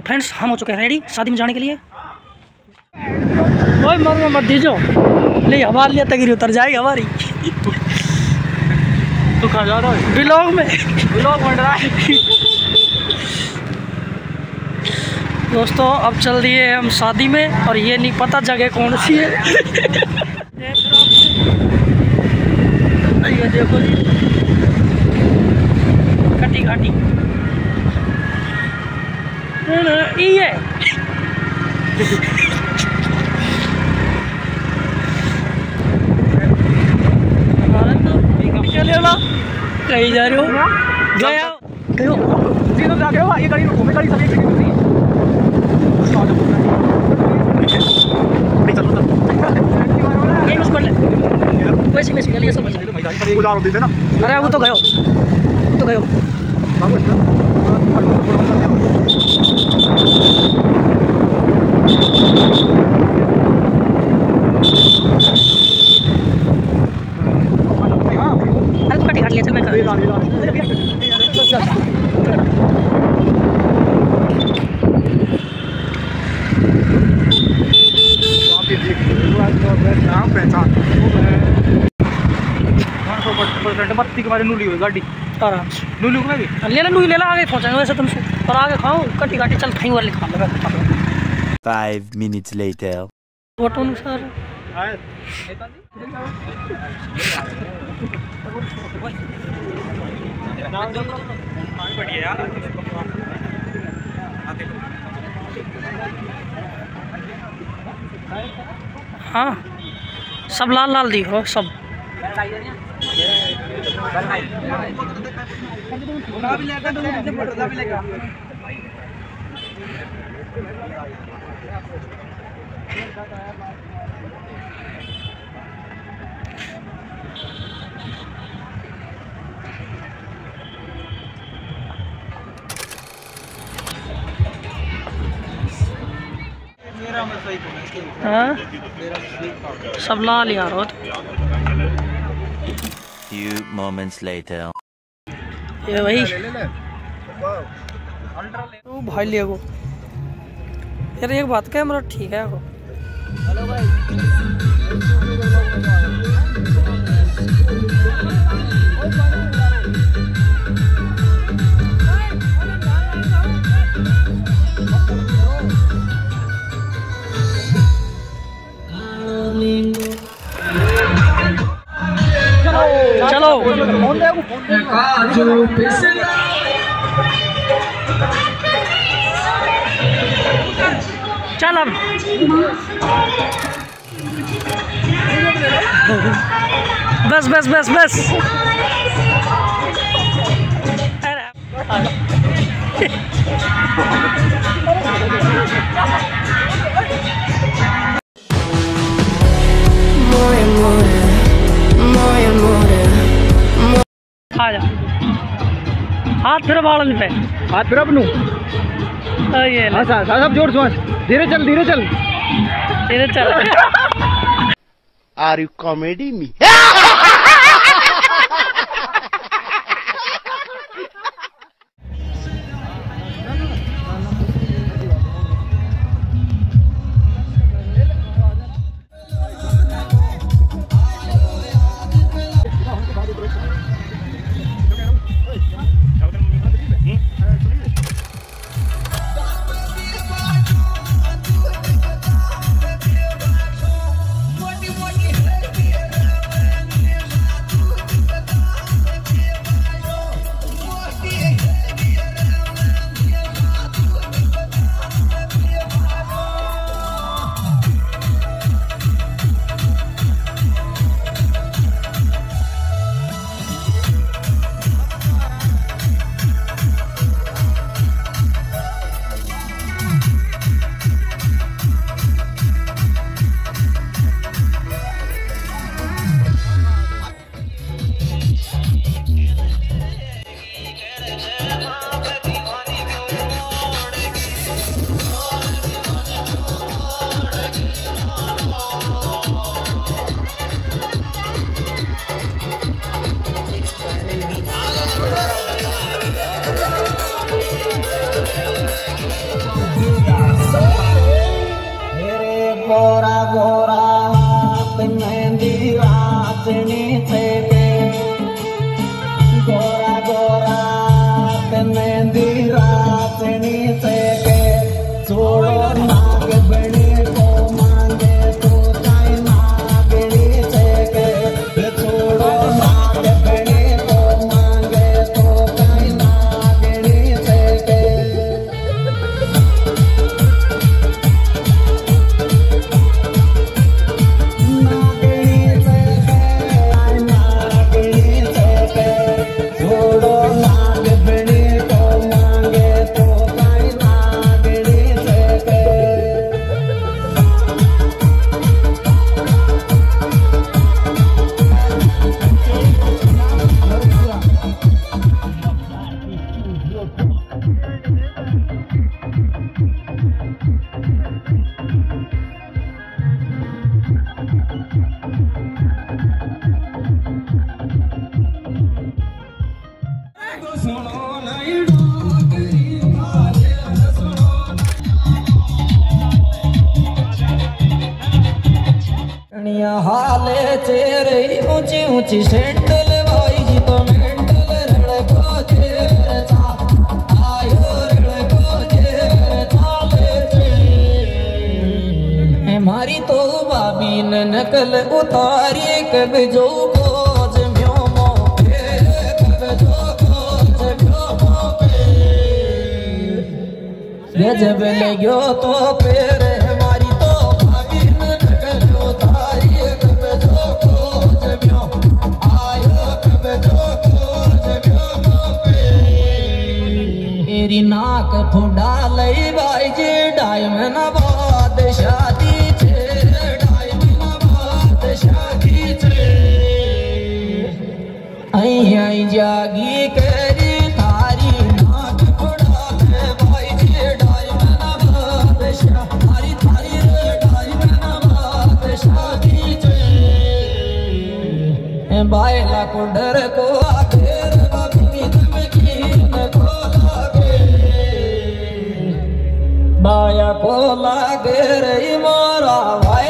Friends हम हो चुके हैं रेडी शादी में जाने के लिए। ओए मर मत दीजो ले हवा लिया तक उतर जाएगी हमारी। तू कहाँ जा रहा है? ब्लॉग में बन रहा है। दोस्तों अब चल दिए हम शादी में और ये नहीं पता जगह कौन सी है। ये देखो जी घाटी घाटी ये कहीं जा रहे हो गया तो जाके हो ये गाड़ी घूमे गाड़ी सब एक जगह होती है। यही बस पढ़ ले वैसे में ये सब उधार होते थे ना। अरे वो तो गयो अरे तो काट लिया चल मैं बत्ती के बारे नूली हुई गाड़ी आराम से नूली को ले ला आगे पहुंचाएंगे वैसे तुमसे और आगे खाओ कटी काटी चल खाई वाले खा लगा 5 minutes later. फोटो अनुसार हाँ सब लाल लाल दिखो सब। हाँ सब लाल यार हो। Few moments later. ये वही ओ भाई ले वो यार एक बात कैमरा ठीक है वो। हेलो भाई चलो चल अब बस बस बस बस आ जा हाथ फिर बालन पे हाथ फिर अपनू ये हाँ सब जोर सोच धीरे चल Are you comedy me? हाले चेहरे ऊंची ऊंची सेंडल भाई जी तो मेंडल रड़को चेहरे चा आयो रड़को चेहरे चाले चे मारी तो भाभी ने नकल उतारी कब जो खोज म्यो मो पे कब जो खोज म्यो मो पे गजब लगो तो पेरे मारी तो भाभी ने नकल उतारी तेरी नाक थोड़ा लई भाई जी डायमंड बात शादी छे डायमंड बात शादी छे आई आई जागी करी थारी नाक थोड़ा ले भाई जी डायमंड बात शादी थारी डायमंड बात शादी छे बायला को डर को आखिर बाबी धमकीन को बाया को लागे रे मोरा भाई